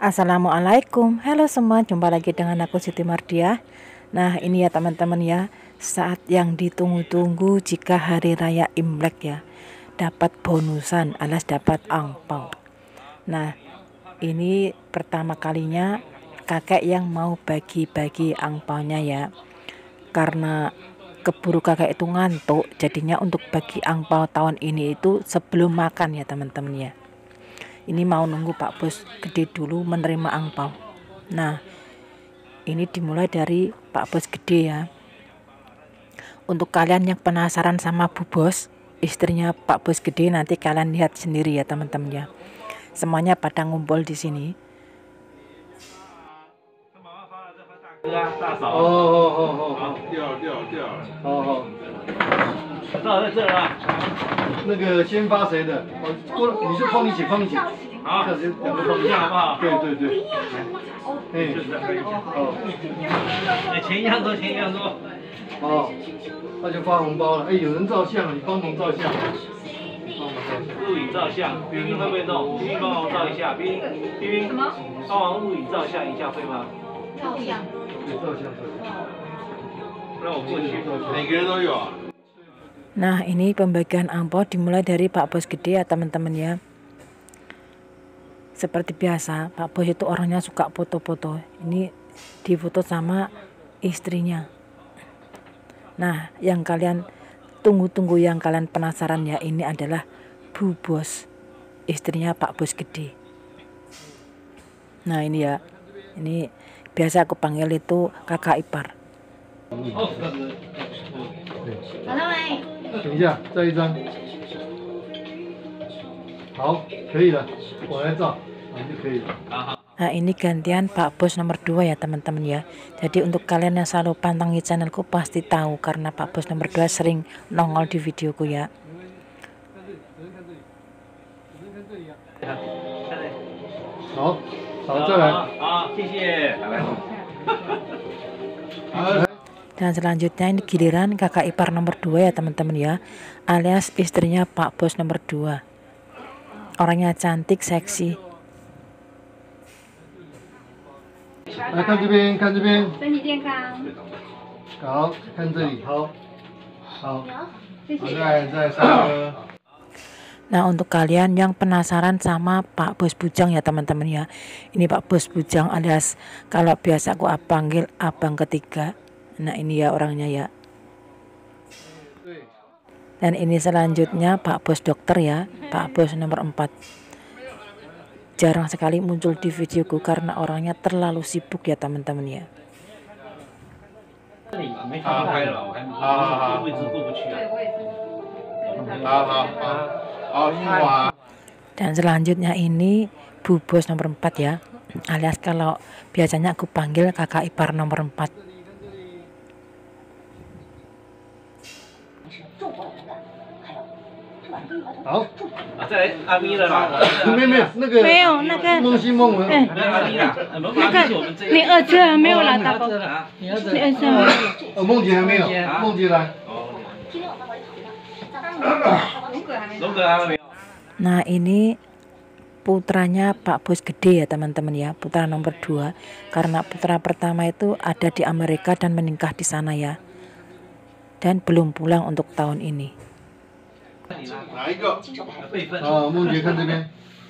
Assalamualaikum, halo semua, jumpa lagi dengan aku Siti Mardiah. Nah ini ya teman-teman ya, saat yang ditunggu-tunggu jika hari raya Imlek ya, dapat bonusan alias dapat angpau. Nah ini pertama kalinya kakek yang mau bagi-bagi angpaunya ya, karena keburu kakek itu ngantuk, jadinya untuk bagi angpau tahun ini itu sebelum makan ya teman-teman ya. Ini mau nunggu Pak Bos Gede dulu menerima angpau. Nah ini dimulai dari Pak Bos Gede ya. Untuk kalian yang penasaran sama Bu Bos, istrinya Pak Bos Gede, nanti kalian lihat sendiri ya teman-teman ya. Semuanya pada ngumpul di sini. 那就发红包了。有人照相，你帮忙照相。 录影照相，冰冰会不会弄？冰冰帮忙照一下，冰冰什么？帮忙录影照相一下会吗？ 照相。对，照相。 让我过去。 每个人都有啊。 Nah ini pembagian angpau dimulai dari Pak Bos Gede ya teman-teman ya. Seperti biasa Pak Bos itu orangnya suka foto-foto. Ini difoto sama istrinya. Nah yang kalian tunggu-tunggu, yang kalian penasaran ya, ini adalah Bu Bos, istrinya Pak Bos Gede. Nah ini ya, ini biasa aku panggil itu kakak ipar. 等一下，再一张。好，可以了，我来照，你就可以了。 Nah ini gantian Pak Bos nomor 2 ya teman-teman ya. Jadi untuk kalian yang selalu pantengin channelku pasti tahu, karena Pak Bos nomor 2 sering nongol di videoku ya. 好，好，再来。 好，谢谢。 Dan selanjutnya ini giliran kakak ipar nomor 2 ya teman-teman ya, alias istrinya Pak Bos nomor 2. Orangnya cantik, seksi. 来看这边，看这边。 身体健康。 好，看这里，好，好， 谢谢。 再三个。 Nah untuk kalian yang penasaran sama Pak Bos Bujang ya teman-teman ya, ini Pak Bos Bujang alias kalau biasa aku panggil abang ketiga. Nah ini ya orangnya ya. Dan ini selanjutnya Pak Bos Dokter ya, Pak Bos nomor 4. Jarang sekali muncul di videoku karena orangnya terlalu sibuk ya teman-teman ya. Dan selanjutnya ini Bu Bos nomor 4 ya, alias kalau biasanya aku panggil kakak ipar nomor 4. 好， 再来阿咪了啦。 没有那个没有那个梦溪梦文。 哎阿咪啦， 那个你儿子还没有来大包， 你你儿子还没有。 梦姐还没有，梦姐来。 龙哥还没有。 Nah ini putranya Pak Bos Gede ya teman-teman ya, putra nomor 2, karena putra pertama itu ada di Amerika dan menikah di sana ya, dan belum pulang untuk tahun ini. 哪一个？好，梦姐看这边。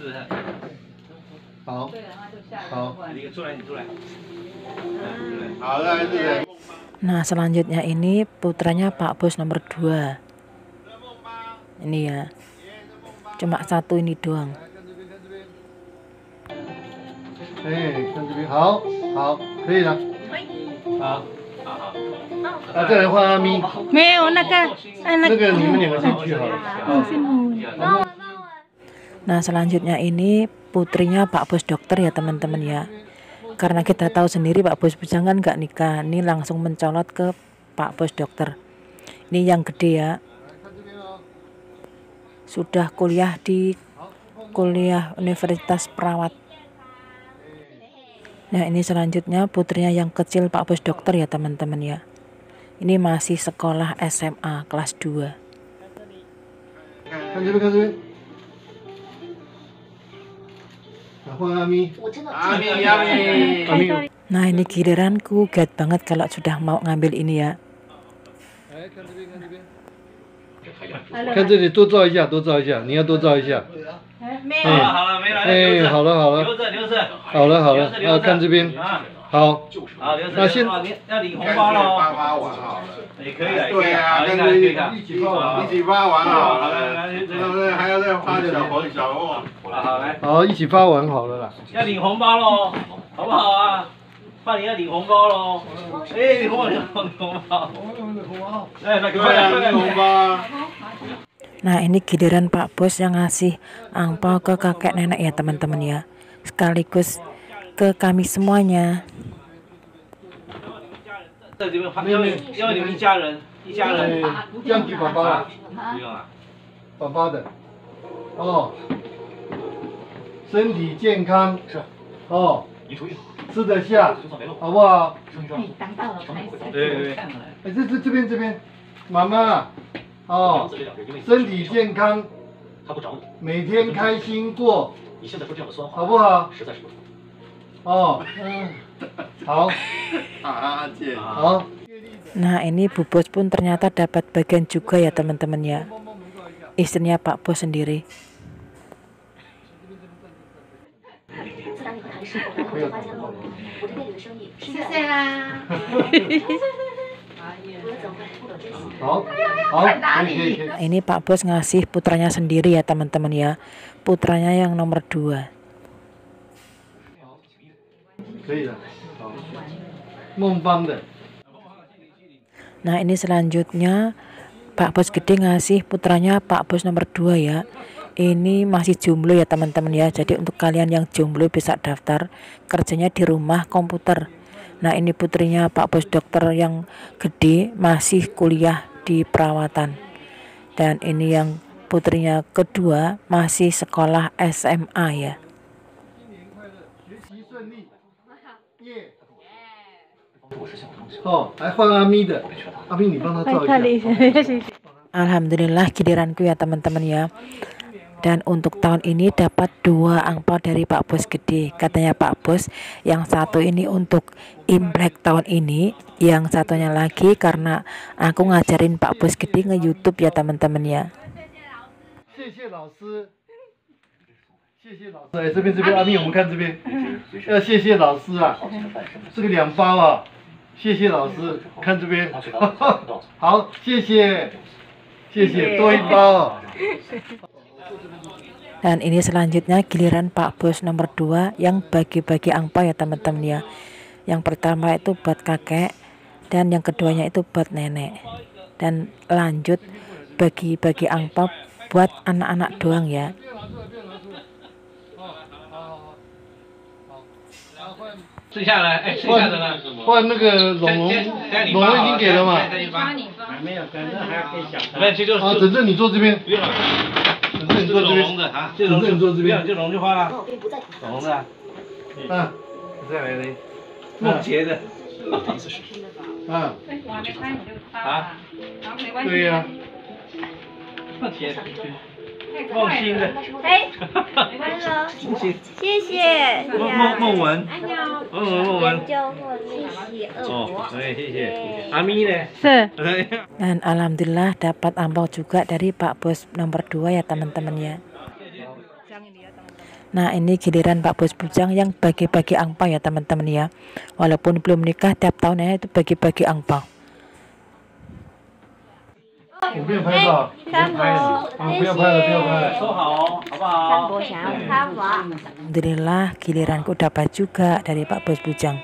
好，好， 你出来，你出来。 好，来这边。 Nah selanjutnya ini putranya Pak Bos nomor 2. Ini ya, cuma satu ini doang. 哎，看这边，好，好，可以了。好，啊，再来换阿咪。 没有那个， 那个你们两个先去好了。好。 Nah selanjutnya ini putrinya Pak Bos Dokter ya teman-teman ya. Karena kita tahu sendiri Pak Bos Bujang kan nggak nikah, ini langsung mencolot ke Pak Bos Dokter. Ini yang gede ya, sudah kuliah di Universitas Perawat. Nah ini selanjutnya putrinya yang kecil Pak Bos Dokter ya teman-teman ya. Ini masih sekolah SMA kelas 2. 看这边，看这边。 Nah,换阿咪。 阿咪阿咪。 阿咪。 Nah ini giliranku, giat banget kalau sudah mau ngambil ini ya. 哎，看这边，看这边。看这里，多照一下，多照一下，你要多照一下。 好了好了，没来了， 哎，好了好了， 留着留着。 好了好了，啊，看这边， 啊， 好， 好留着。 那先要领红包喽。 发完好了。 也可以的。 对啊，跟可以看。 一起发完， 一起发完好好了。 来， 还要再发小红小红。 好来， 好，一起发完好了啦。 要领红包喽，好不好啊？爸，你要领红包喽。哎，领红包，领红包。哎，那对啊，领红包啊。 Nah ini giliran Pak Bos yang ngasih angpau ke kakek nenek ya teman-teman ya, sekaligus ke kami semuanya. 在这边，因为你们一家人，一家人。 这样给爸爸了， 不用了。 爸爸的，哦，身体健康是，哦，吃得下，好不好？ 对对对。 哎，这边，妈妈，哦，身体健康，每天开心过，好不好？哦，好，好。 Nah ini Bu Bos pun ternyata dapat bagian juga ya teman-teman ya, istrinya Pak Bos sendiri. 谢谢啦。 好，好，可以。 Nah, ini Pak Bos ngasih putranya sendiri ya teman-teman ya, putranya yang nomor 2. 可以了，好，孟芳的。 Nah ini selanjutnya Pak Bos gede ngasih putranya Pak Bos nomor 2 ya. Ini masih jomblo ya teman-teman ya. Jadi untuk kalian yang jomblo bisa daftar, kerjanya di rumah komputer. Nah ini putrinya Pak Bos dokter yang gede masih kuliah di perawatan. Dan ini yang putrinya kedua masih sekolah SMA ya. 哦，还换阿咪的，阿咪你帮他照一下。 Alhamdulillah giliranku ya teman-teman ya. Dan untuk tahun ini dapat 2 angpau dari Pak Bos gede. Katanya Pak Bos yang satu ini untuk Imlek tahun ini, yang satunya lagi karena aku ngajarin Pak Bos gede nge-YouTube ya teman-teman ya. 谢谢老师，谢谢老师。哎，这边阿咪，我们看这边，要谢谢老师啊，这个2包啊，谢谢老师，看这边，好，谢谢，谢谢，多1包。 Dan ini selanjutnya giliran Pak Bos nomor 2 yang bagi-bagi angpau ya teman-teman ya. Yang pertama itu buat kakek dan yang keduanya itu buat nenek. Dan lanjut bagi-bagi angpau buat anak-anak doang ya. 剩下来，哎，剩下的呢？ 换那个龙已经给了嘛？ 没有，反正还要给小孩。没有，就啊，整正你坐这边， 不用了。 整正你坐这边的啊，这龙整正你坐这边， 就龙就花了。龙的。 嗯， 再来的。梦洁的。 嗯， 我还没拍你就发啊？ 没关系。 对呀。 梦洁。梦欣的。 哎，没关系哦，谢谢。 孟文。孟文。 研究或练习哦，对，谢谢。阿咪呢？ 是。 Dan alhamdulillah dapat angpau juga dari Pak Bos nomor 2 ya teman-teman ya. Nah ini giliran Pak Bos Bujang yang bagi-bagi angpau ya teman-teman ya. Walaupun belum nikah tiap tahunnya itu bagi-bagi angpau. 我不用拍照， 三伯， 不要拍了，不要拍了。 收好哦，好不好？ 三伯想要看我。 Alhamdulillah giliranku dapat juga dari Pak Bos Bujang.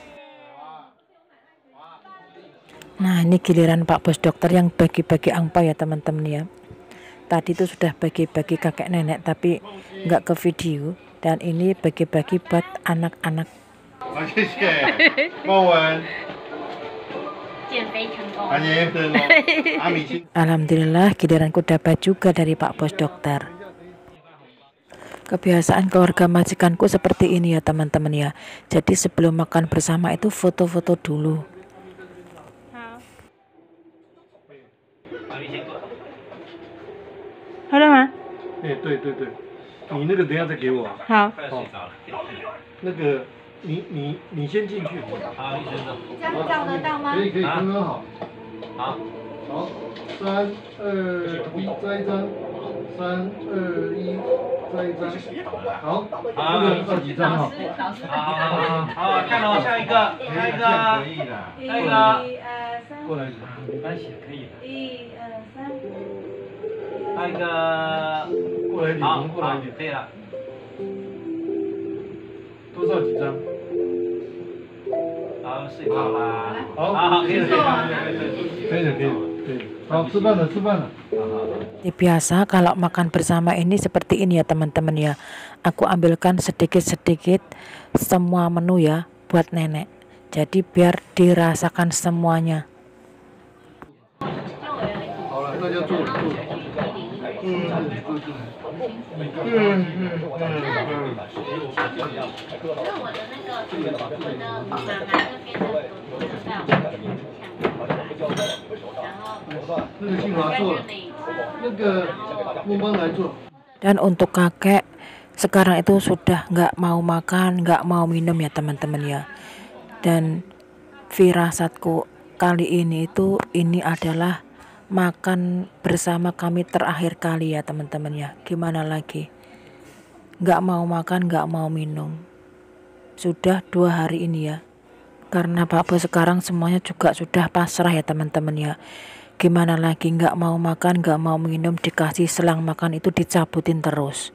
Nah ini giliran Pak Bos dokter yang bagi-bagi angpau ya teman-teman ya. Tadi itu sudah bagi-bagi kakek nenek tapi nggak ke video. Dan ini bagi-bagi buat anak-anak. 好，谢谢孟文。 减肥成功。 阿年真哦，阿米亲。 Alhamdulillah giliranku dapat juga dari Pak Bos dokter. Kebiasaan keluarga majikanku seperti ini ya teman-teman ya. Jadi sebelum makan bersama itu foto-foto dulu. 好了吗？ 哎，对对对， 你那个等一下再给我啊。 好， 快睡着了。 那个你先进去。 好，医生这样照得到吗？ 可以，刚刚好。 好， 好，3、2、1，再一张。3、2、1，再一张。好，这个照几张哈？ 好，看了下一个，下一个，下一个， 过来，没关系，可以的。 下一个， 过来一点， 好， 过来一点。 可以了。 多照几张？ 好，睡着啦。 好， 好，可以了， 可以的，可以的。好，吃饭了，吃饭了。 Biasa kalau makan bersama ini seperti ini ya teman-teman ya. Aku ambilkan sedikit-sedikit semua menu ya buat nenek. Jadi biar dirasakan semuanya. 好了，大家坐。那个庆华坐了，那个孟邦来坐。 Dan untuk kakek sekarang itu sudah nggak mau makan, nggak mau minum ya teman-teman ya. Dan firasatku kali ini itu ini adalah makan bersama kami terakhir kali ya teman-teman ya. Gimana lagi? Nggak mau makan, nggak mau minum. Sudah 2 hari ini ya. Karena Pak Bos sekarang semuanya juga sudah pasrah ya teman-teman ya. Gimana lagi, nggak mau makan, nggak mau minum, dikasih selang makan itu dicabutin terus.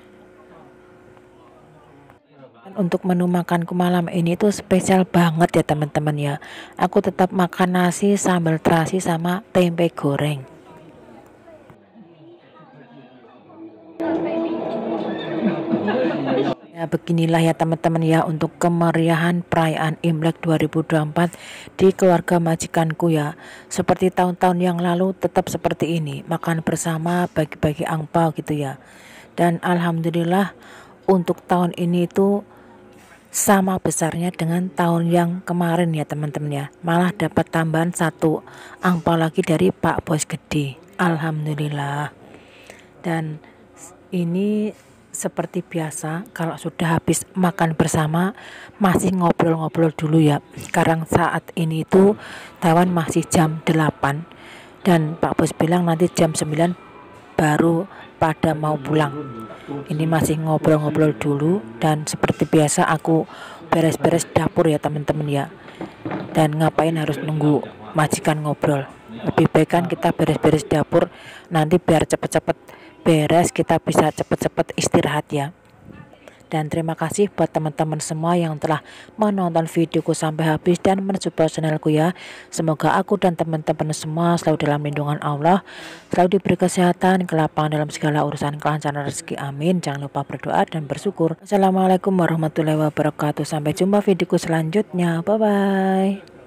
Dan untuk menu makanku malam ini itu spesial banget ya teman-teman ya. Aku tetap makan nasi, sambal terasi sama tempe goreng. Ya beginilah ya teman-teman ya untuk kemeriahan perayaan Imlek 2024 di keluarga majikanku ya. Seperti tahun-tahun yang lalu tetap seperti ini, makan bersama, bagi-bagi angpau gitu ya. Dan alhamdulillah untuk tahun ini itu sama besarnya dengan tahun yang kemarin ya teman-teman ya. Malah dapat tambahan 1 angpau lagi dari Pak Bos Gede. Alhamdulillah. Dan ini seperti biasa kalau sudah habis makan bersama masih ngobrol-ngobrol dulu ya. Sekarang saat ini itu Taiwan masih jam 8 dan Pak Bos bilang nanti jam 9 baru pada mau pulang. Ini masih ngobrol-ngobrol dulu dan seperti biasa aku beres-beres dapur ya teman-teman ya. Dan ngapain harus nunggu majikan ngobrol? Lebih baik kan kita beres-beres dapur, nanti biar cepet-cepet beres, kita bisa cepet-cepet istirahat ya. Dan terima kasih buat teman-teman semua yang telah menonton videoku sampai habis dan mensupport channelku ya. Semoga aku dan teman-teman semua selalu dalam lindungan Allah, selalu diberi kesehatan, kelapangan dalam segala urusan, kelancaran rezeki, amin. Jangan lupa berdoa dan bersyukur. Assalamualaikum warahmatullahi wabarakatuh. Sampai jumpa videoku selanjutnya. Bye bye.